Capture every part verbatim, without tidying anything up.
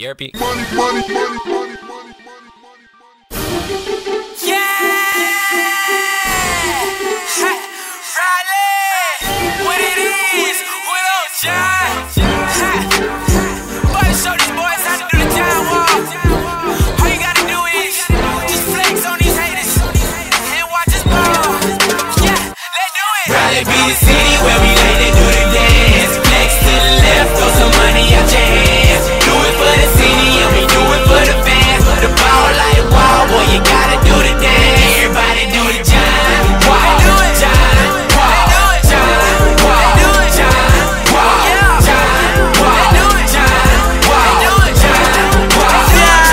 You hear me? Money, money, money, money, money, money, money. Yeah! Ha! Riley! What it is? What up, John? Ha! About to show these boys how to do the John walk. All you gotta do is just flex on these haters and watch us ball. Yeah, let's do it! Riley be the city where we like to do the dance. Flex to the left, throw some money out your hands. Do it for the city and we do it for the fans. The ball like wow, boy, you gotta do the dance. Everybody do the John walk. Do it, John walk. do it, John walk. do it, John walk. yeah, John walk. do it, John walk. do it, John walk.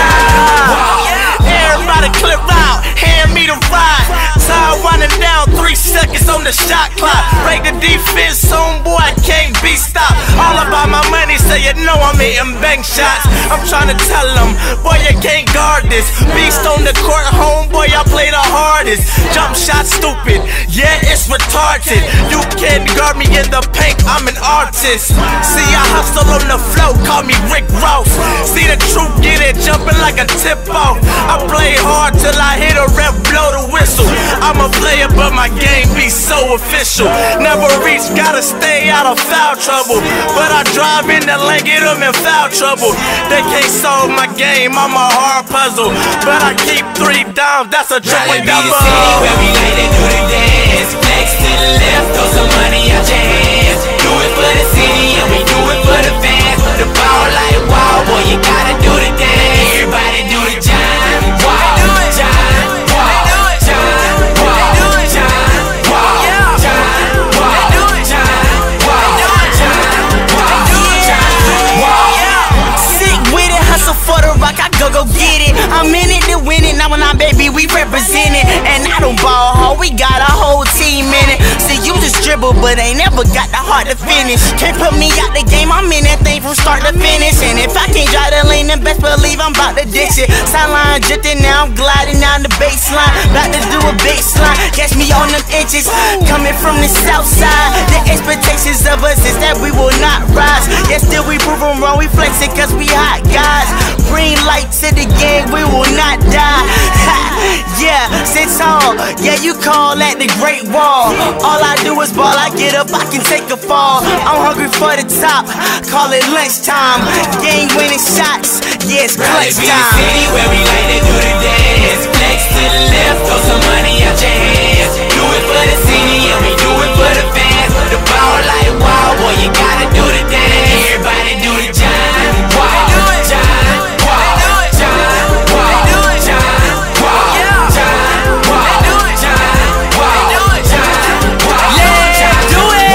yeah. Everybody clip out, hand me the ride. Time running down, three seconds on the shot clock. Break the defense, homeboy, I can't be stopped. All about my money, so you know I'm hitting bank shots. I'm trying to tell them, boy, you can't guard this. Beast on the court, homeboy, I play the hardest. Jump shot stupid, yeah, it's retarded. You can't guard me in the paint, I'm an artist. See, I hustle on the flow, call me Rick Ross. See the truth, get it, jumping like a tip-off. I play hard till I hit a rep, blow the whistle. I'm a player, but my game be so official. Never reach, gotta stay out of foul trouble. But I drive in the lane, get them in foul trouble. They can't solve my game, I'm a hard puzzle. But I keep three dimes, that's a triple Riley be the double. city where we like to do the dance. Flex to the left, throw some money out your hands. Do it for the city and we do it for the fans. The ball like wow, boy, you gotta do the dance. Everybody do the John walk. John walk. John walk. John walk. John walk. John walk. John walk. John walk. Sick with it, hustle for the rock, I go go get it. I'm in it to win it, now when I'm baby, we represent it. And I don't ball hard, we got a whole team in it. See, you just dribble, but ain't never got the heart to finish. Can't put me out the game, I'm in that thing from start to finish. And if I can't drive the lane, then best believe I'm about to ditch it. Sideline drifting, now I'm gliding down the baseline. About to do a baseline, catch me on them inches. Coming from the south side, the expectations of us is that we will not rise. Yet still we prove them wrong, we flexing cause we hot guys. Green light to the game, we will not die. Ha, yeah, sit tall, yeah, you call that the Great Wall. All I do is ball, I get up, I can take a fall. I'm hungry for the top, call it lunchtime. Game winning shots, yeah, it's Riley clutch be the time. city where we like to do the dance. Flex to the left, throw some money out your hands. Do it for the city and we do it for the fans. The ball like wow, boy, you gotta do the dance. Everybody do the John walk. John walk. John walk. John walk. John walk. John walk. John walk. Yeah, do it!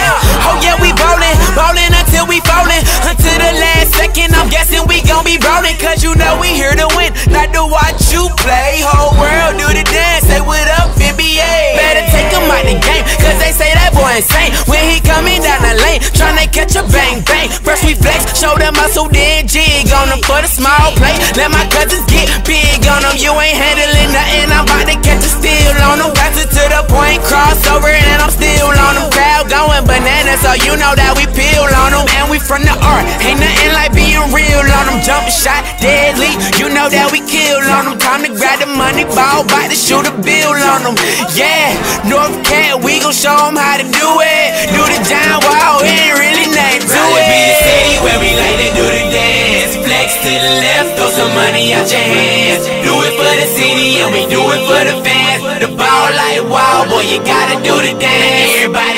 Oh yeah, we ballin', ballin' until we fallin'. Until the last second, I'm guessing we gon' be rollin'. Cause you know we here to win, not to watch you play. Whole world do the dance, say what up, N B A. Better take him out the game, cause they say that boy insane. When he coming down the lane, tryna catch a bang bang. First we flex, show them muscle, then jig on them for the small play. Let my cousins get big on them, you ain't handling nothing. I'm about to catch a steal on them. Pass it to the point, crossover, and I'm still on them. Crowd going bananas, so you know that we peel on them. And we from the art, ain't nothing like being real on them. Jump shot, deadly, you know that we kill on them. Time to grab the money ball, bout to shoot a bill on them. Yeah, North Cat, we gon' show them how to do it. Do the John Wall, it ain't really nothing to Riley be the it. city where we like to do the dance. Flex to the left, throw some money out your hands. Do it for the city and we do it for the fans. The ball like wow, boy, you gotta do the dance. Everybody